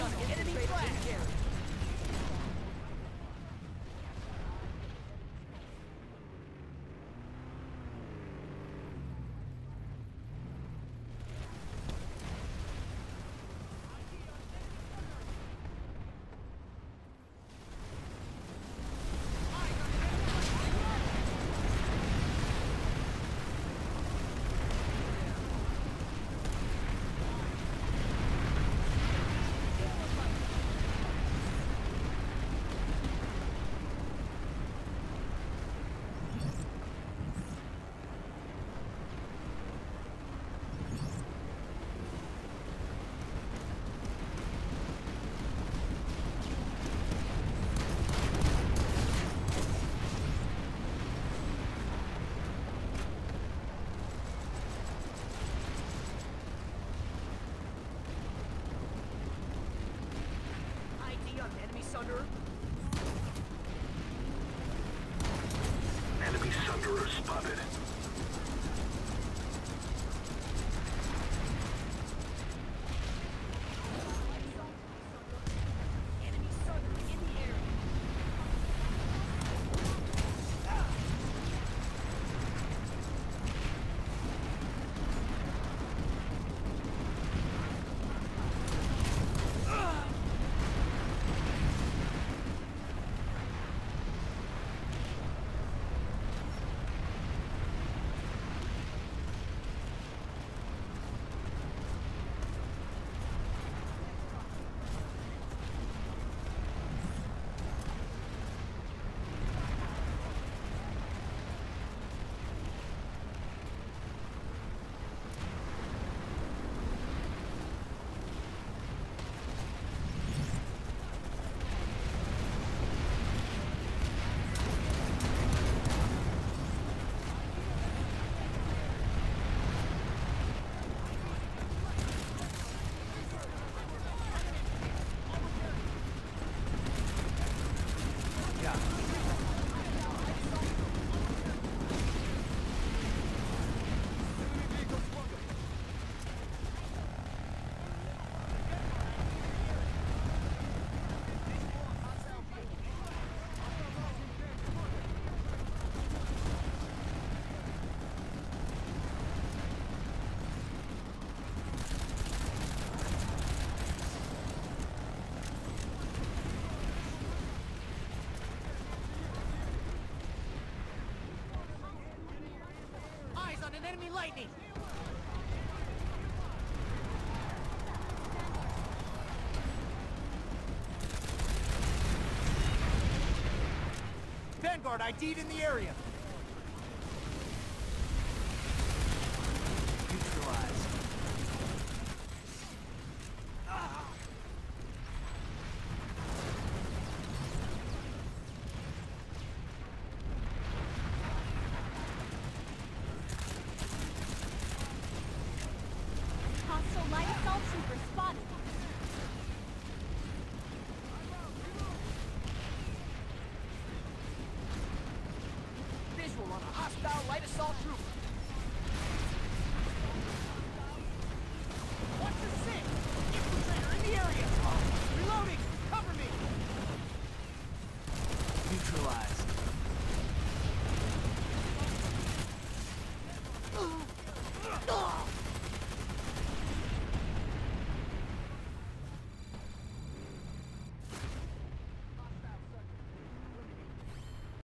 Enemy flash! Enemy Sunderer. Enemy Sunderer spotted. Enemy Sunderer in the area. Eyes on an enemy lightning! Vanguard ID'd in the area! Neutralized. Hostile light assault trooper spotted. Visual on a hostile light assault trooper. Watch your six! Infiltrator in the area! Reloading! Cover me! Neutralized.